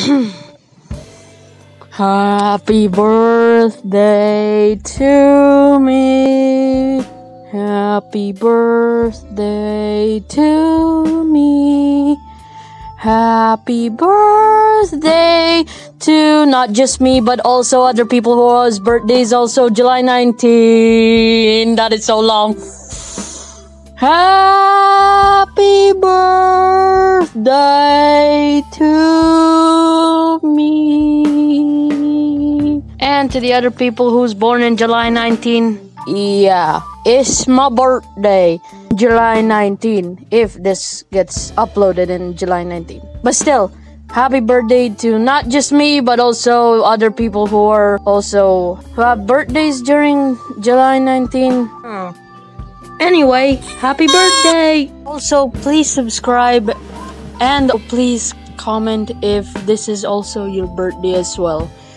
Happy birthday to me. Happy birthday to me. Happy birthday to not just me, but also other people whose birthdays also July 19. That is so long. Happy birthday to me. And to the other people who's born in July 19, yeah, it's my birthday, July 19, if this gets uploaded in July 19. But still, happy birthday to not just me, but also other people who have birthdays during July 19. Anyway, happy birthday! Also, please subscribe and please comment if this is also your birthday as well.